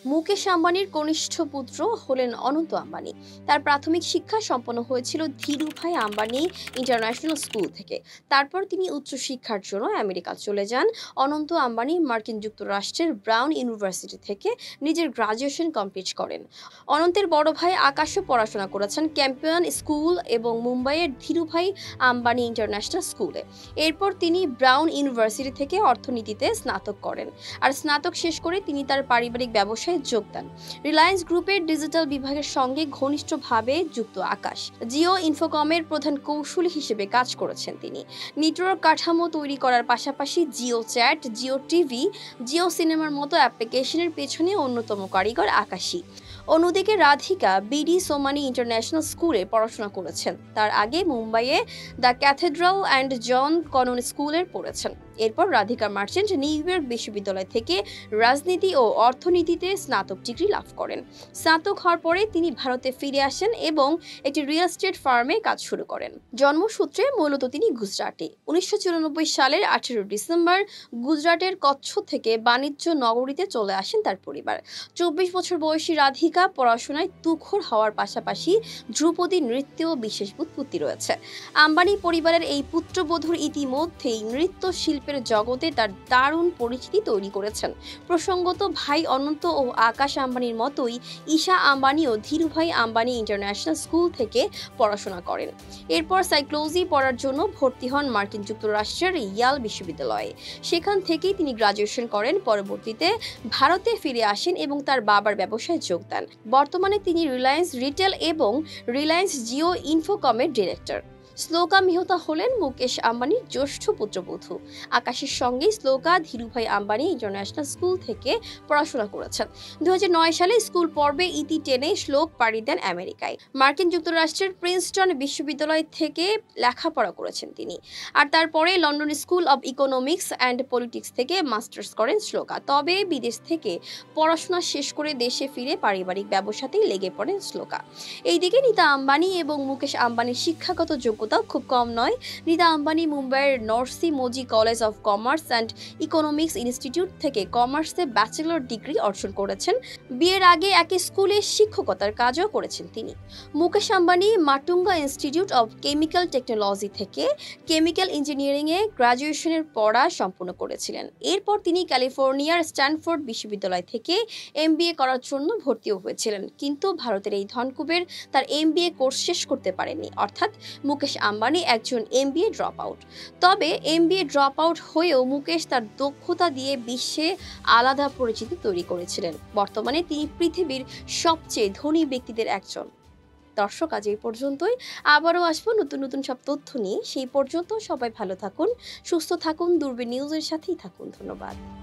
মুকেশ আম্বানির কনিষ্ঠ পুত্র হলেন অনন্ত আম্বানি। তার প্রাথমিক শিক্ষা সম্পন্ন হয়েছিল ধীরুভাই আম্বানি ইন্টারন্যাশনাল স্কুল থেকে। তারপর তিনি উচ্চশিক্ষার জন্য আমেরিকা চলে যান। অনন্ত আম্বানি মার্কিন যুক্তরাষ্ট্রের ব্রাউন ইউনিভার্সিটি থেকে নিজের গ্রাজুয়েশন কমপ্লিট করেন। অনন্তের বড় ভাই আকাশও পড়াশোনা করেছেন ক্যাম্পিয়ন স্কুল এবং মুম্বাইয়ের ধীরুভাই আম্বানি ইন্টারন্যাশনাল স্কুলে। এরপর তিনি ব্রাউন ইউনিভার্সিটি থেকে অর্থনীতিতে স্নাতক করেন। আর স্নাতক শেষ করে তিনি তার পারিবারিক ব্যবসায় যোগ দেন। রিলায়েন্স গ্রুপের ডিজিটাল বিভাগের সঙ্গে ঘনিষ্ঠভাবে যুক্ত আকাশ জিও ইনফোকমের প্রধান কৌশলী হিসেবে কাজ করেছেন তিনি। নেটওয়ার্ক কাঠামো তৈরি করার পাশাপাশি জিও চ্যাট, জিও টিভি, জিও সিনেমার মতো অ্যাপ্লিকেশনের পেছনে অন্যতম কারিগর আকাশই। অন্যদিকে রাধিকা বিডি সোমানি ইন্টারন্যাশনাল স্কুলে পড়াশোনা করেছেন। তার আগে মুম্বাইয়ে the cathedral and John Connon স্কুলের পড়েছেন। এরপর রাধিকা মার্চেন্ট নিউ ইয়র্ক বিশ্ববিদ্যালয় থেকে রাজনীতি ও অর্থনীতিতে স্নাতক ডিগ্রি লাভ করেন। স্নাতক হওয়ার পরে তিনি ভারতে ফিরে আসেন এবং একটি রিয়েল এস্টেট ফার্মে কাজ শুরু করেন। জন্মসূত্রে মূলত তিনি গুজরাটি। ১৯৯৪ সালের ১৮ ডিসেম্বর গুজরাটের কচ্ছ থেকে বাণিজ্য নগরীতে চলে আসেন তার পরিবার। ২৪ বছর বয়সী রাধিকা পড়াশোনায় তুখোড় হওয়ার পাশাপাশি ধ্রুপদী নৃত্যেও বিশেষ ব্যুৎপত্তি রয়েছে। আম্বানি পরিবারের এই পুত্রবধূর ইতিমধ্যেই নৃত্য শিল্পের জগতে তার দারুণ পরিচিতি তৈরি করেছেন। প্রসঙ্গত ভাই অনন্ত ও আকাশ আম্বানির মতোই ঈশা আম্বানিও ধীরুভাই আম্বানি ইন্টারন্যাশনাল স্কুল থেকে পড়াশোনা করেন। এরপর সাইকোলজি পড়ার জন্য ভর্তি হন মার্কিন যুক্তরাষ্ট্রের ইয়াল বিশ্ববিদ্যালয়ে। সেখান থেকেই তিনি গ্রাজুয়েশন করেন। পরবর্তীতে ভারতে ফিরে আসেন এবং তার বাবার ব্যবসায় যোগ দেন। বর্তমানে তিনি রিলায়েন্স রিটেল এবং রিলায়েন্স জিও ইনফোকমের ডিরেক্টর। শ্লোকা মেহতা হলেন মুকেশ আম্বানির জ্যেষ্ঠ পুত্রবধূ। আকাশের সঙ্গে শ্লোকা ধীরুভাই আম্বানি ইন্টারন্যাশনাল স্কুল থেকে পড়াশোনা করেছেন। ২০০৯ সালে স্কুল পর্বে ইতি টেনে শ্লোক পাড়ি দেন আমেরিকায়। মার্কিন যুক্তরাষ্ট্রের প্রিন্সটন বিশ্ববিদ্যালয় থেকে লেখাপড়া করেছেন তিনি। আর তারপরে London school of economics and politics থেকে মাস্টার্স করেন শ্লোকা। তবে বিদেশ থেকে পড়াশোনা শেষ করে দেশে ফিরে পারিবারিক ব্যবসাতেই লেগে পড়েন শ্লোকা। এইদিকে নীতা আম্বানি এবং মুকেশ আম্বানির শিক্ষাগত যোগ্যতাও খুব কম নয়। নীতা আম্বানি মুম্বাইয়ের Narsee Monjee college of commerce and economics institute থেকে কমার্সে ব্যাচেলর ডিগ্রি অর্জন করেছেন। বিয়ের আগে একই স্কুলে শিক্ষকতার কাজও করেছেন তিনি। Mukesh Ambani Matunga institute of chemical technology থেকে কেমিক্যাল ইঞ্জিনিয়ারিংয়ে গ্রাজুয়েশনের পড়া সম্পূর্ণ করেছিলেন। এরপর তিনি ক্যালিফোর্নিয়ার স্ট্যানফোর্ড বিশ্ববিদ্যালয় থেকে এমবিএ করার জন্য ভর্তিও হয়েছিলেন। কিন্তু ভারতের এই ধনকুবের তার এমবিএ কোর্স শেষ করতে পারেননি। অর্থাৎ মুকেশ আম্বানি একজন এমবিএ ড্রপ আউট। তবে এমবিএ ড্রপ আউট হয়েও মুকেশ তার দক্ষতা দিয়ে বিশ্বে আলাদা পরিচিতি তৈরি করেছিলেন। বর্তমানে তিনি পৃথিবীর সবচেয়ে ধনী ব্যক্তিদের একজন। দর্শক, আজ এই পর্যন্তই। আবারও আসবো নতুন নতুন সব তথ্য নিয়ে। সেই পর্যন্ত সবাই ভালো থাকুন, সুস্থ থাকুন, দূরবীন নিউজের সাথেই থাকুন। ধন্যবাদ।